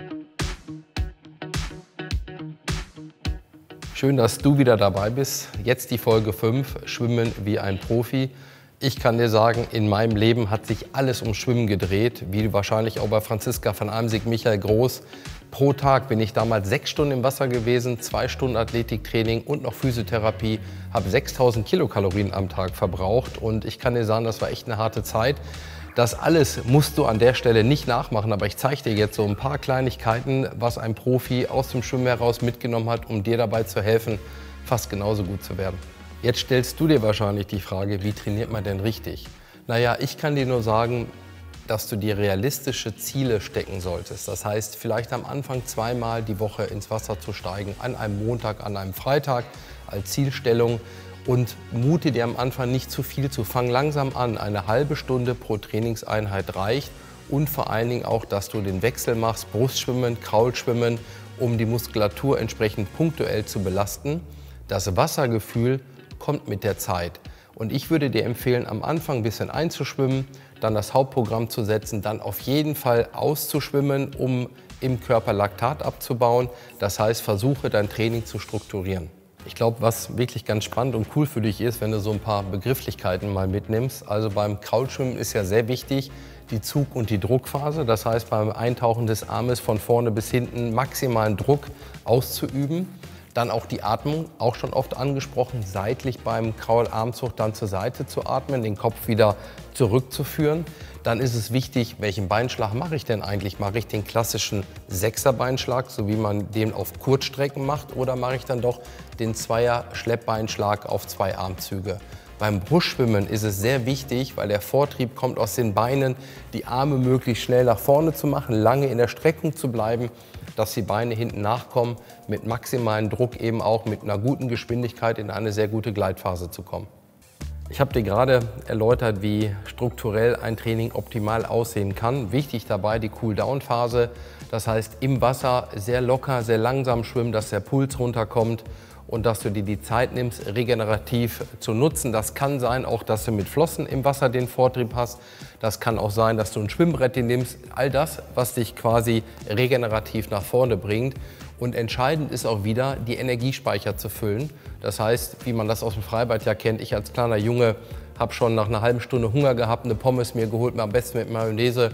Schön, dass du wieder dabei bist. Jetzt die Folge 5, Schwimmen wie ein Profi. Ich kann dir sagen, in meinem Leben hat sich alles um Schwimmen gedreht, wie wahrscheinlich auch bei Franziska von Almsick, Michael Groß. Pro Tag bin ich damals 6 Stunden im Wasser gewesen, 2 Stunden Athletiktraining und noch Physiotherapie, habe 6000 Kilokalorien am Tag verbraucht und ich kann dir sagen, das war echt eine harte Zeit. Das alles musst du an der Stelle nicht nachmachen, aber ich zeige dir jetzt so ein paar Kleinigkeiten, was ein Profi aus dem Schwimmen heraus mitgenommen hat, um dir dabei zu helfen, fast genauso gut zu werden. Jetzt stellst du dir wahrscheinlich die Frage, wie trainiert man denn richtig? Naja, ich kann dir nur sagen, dass du dir realistische Ziele stecken solltest. Das heißt, vielleicht am Anfang 2-mal die Woche ins Wasser zu steigen, an einem Montag, an einem Freitag als Zielstellung. Und mute dir am Anfang nicht zu viel zu. Fang langsam an. Eine halbe Stunde pro Trainingseinheit reicht. Und vor allen Dingen auch, dass du den Wechsel machst, Brustschwimmen, Kraulschwimmen, um die Muskulatur entsprechend punktuell zu belasten. Das Wassergefühl kommt mit der Zeit. Und ich würde dir empfehlen, am Anfang ein bisschen einzuschwimmen, dann das Hauptprogramm zu setzen, dann auf jeden Fall auszuschwimmen, um im Körper Laktat abzubauen. Das heißt, versuche dein Training zu strukturieren. Ich glaube, was wirklich ganz spannend und cool für dich ist, wenn du so ein paar Begrifflichkeiten mal mitnimmst. Also beim Kraulschwimmen ist ja sehr wichtig die Zug- und die Druckphase. Das heißt, beim Eintauchen des Armes von vorne bis hinten maximalen Druck auszuüben. Dann auch die Atmung, auch schon oft angesprochen, seitlich beim Kraularmzug dann zur Seite zu atmen, den Kopf wieder zurückzuführen. Dann ist es wichtig, welchen Beinschlag mache ich denn eigentlich? Mache ich den klassischen 6er-Beinschlag, so wie man den auf Kurzstrecken macht, oder mache ich dann doch den 2er-Schleppbeinschlag auf 2 Armzüge? Beim Brustschwimmen ist es sehr wichtig, weil der Vortrieb kommt aus den Beinen, die Arme möglichst schnell nach vorne zu machen, lange in der Streckung zu bleiben, dass die Beine hinten nachkommen, mit maximalem Druck eben auch mit einer guten Geschwindigkeit in eine sehr gute Gleitphase zu kommen. Ich habe dir gerade erläutert, wie strukturell ein Training optimal aussehen kann. Wichtig dabei die Cool-Down-Phase, das heißt im Wasser sehr locker, sehr langsam schwimmen, dass der Puls runterkommt und dass du dir die Zeit nimmst, regenerativ zu nutzen. Das kann sein, auch dass du mit Flossen im Wasser den Vortrieb hast. Das kann auch sein, dass du ein Schwimmbrett nimmst. All das, was dich quasi regenerativ nach vorne bringt. Und entscheidend ist auch wieder, die Energiespeicher zu füllen. Das heißt, wie man das aus dem Freibad ja kennt, ich als kleiner Junge habe schon nach einer halben Stunde Hunger gehabt, eine Pommes mir geholt, am besten mit Mayonnaise.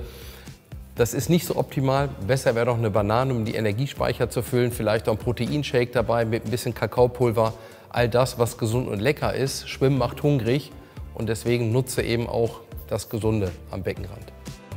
Das ist nicht so optimal. Besser wäre doch eine Banane, um die Energiespeicher zu füllen. Vielleicht auch ein Proteinshake dabei mit ein bisschen Kakaopulver. All das, was gesund und lecker ist. Schwimmen macht hungrig und deswegen nutze eben auch das Gesunde am Beckenrand.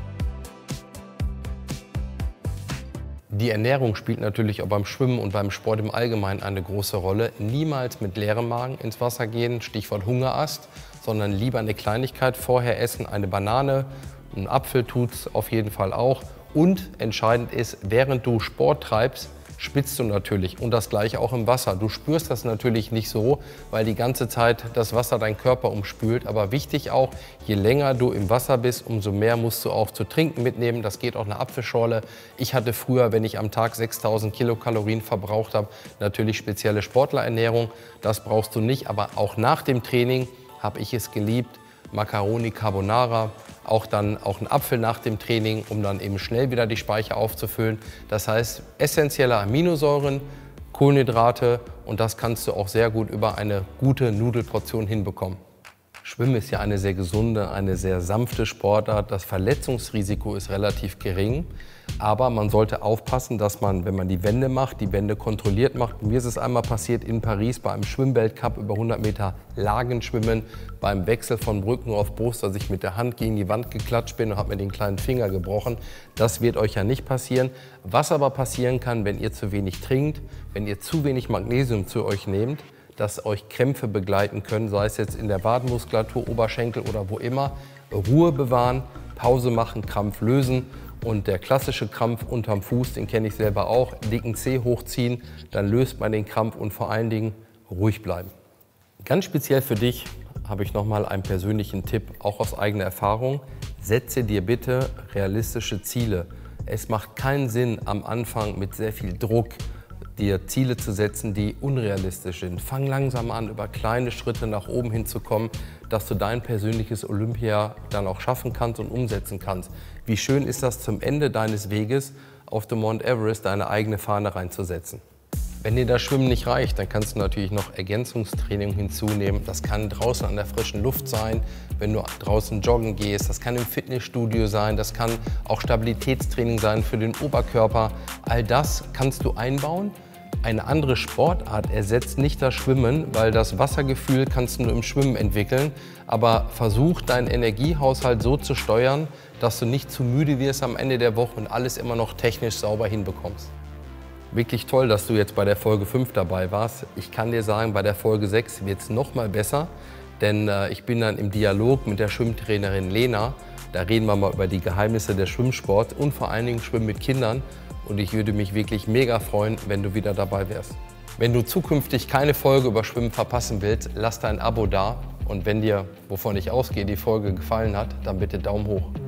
Die Ernährung spielt natürlich auch beim Schwimmen und beim Sport im Allgemeinen eine große Rolle. Niemals mit leerem Magen ins Wasser gehen, Stichwort Hungerast, sondern lieber eine Kleinigkeit vorher essen, eine Banane, ein Apfel tut's auf jeden Fall auch. Und entscheidend ist, während du Sport treibst, schwitzt du natürlich und das Gleiche auch im Wasser. Du spürst das natürlich nicht so, weil die ganze Zeit das Wasser deinen Körper umspült. Aber wichtig auch, je länger du im Wasser bist, umso mehr musst du auch zu trinken mitnehmen. Das geht auch eine Apfelschorle. Ich hatte früher, wenn ich am Tag 6000 Kilokalorien verbraucht habe, natürlich spezielle Sportlerernährung. Das brauchst du nicht, aber auch nach dem Training habe ich es geliebt. Macaroni Carbonara, auch ein Apfel nach dem Training, um dann eben schnell wieder die Speicher aufzufüllen. Das heißt, essentielle Aminosäuren, Kohlenhydrate und das kannst du auch sehr gut über eine gute Nudelportion hinbekommen. Schwimmen ist ja eine sehr gesunde, eine sehr sanfte Sportart. Das Verletzungsrisiko ist relativ gering. Aber man sollte aufpassen, dass man, wenn man die Wände macht, die Wände kontrolliert macht. Mir ist es einmal passiert in Paris bei einem Schwimmweltcup über 100 Meter Lagenschwimmen, beim Wechsel von Rücken auf Brust, dass ich mit der Hand gegen die Wand geklatscht bin und habe mir den kleinen Finger gebrochen. Das wird euch ja nicht passieren. Was aber passieren kann, wenn ihr zu wenig trinkt, wenn ihr zu wenig Magnesium zu euch nehmt, dass euch Krämpfe begleiten können, sei es jetzt in der Wadenmuskulatur, Oberschenkel oder wo immer. Ruhe bewahren, Pause machen, Krampf lösen. Und der klassische Krampf unterm Fuß, den kenne ich selber auch, dicken Zeh hochziehen, dann löst man den Krampf und vor allen Dingen ruhig bleiben. Ganz speziell für dich habe ich nochmal einen persönlichen Tipp, auch aus eigener Erfahrung. Setze dir bitte realistische Ziele. Es macht keinen Sinn, am Anfang mit sehr viel Druck dir Ziele zu setzen, die unrealistisch sind. Fang langsam an, über kleine Schritte nach oben hinzukommen, dass du dein persönliches Olympia dann auch schaffen kannst und umsetzen kannst. Wie schön ist das zum Ende deines Weges auf dem Mount Everest deine eigene Fahne reinzusetzen. Wenn dir das Schwimmen nicht reicht, dann kannst du natürlich noch Ergänzungstraining hinzunehmen. Das kann draußen an der frischen Luft sein, wenn du draußen joggen gehst. Das kann im Fitnessstudio sein, das kann auch Stabilitätstraining sein für den Oberkörper. All das kannst du einbauen. Eine andere Sportart ersetzt nicht das Schwimmen, weil das Wassergefühl kannst du nur im Schwimmen entwickeln. Aber versuch, deinen Energiehaushalt so zu steuern, dass du nicht zu müde wirst am Ende der Woche und alles immer noch technisch sauber hinbekommst. Wirklich toll, dass du jetzt bei der Folge 5 dabei warst. Ich kann dir sagen, bei der Folge 6 wird es noch mal besser, denn ich bin dann im Dialog mit der Schwimmtrainerin Lena. Da reden wir mal über die Geheimnisse des Schwimmsports und vor allen Dingen Schwimmen mit Kindern. Und ich würde mich wirklich mega freuen, wenn du wieder dabei wärst. Wenn du zukünftig keine Folge über Schwimmen verpassen willst, lass dein Abo da. Und wenn dir, wovon ich ausgehe, die Folge gefallen hat, dann bitte Daumen hoch.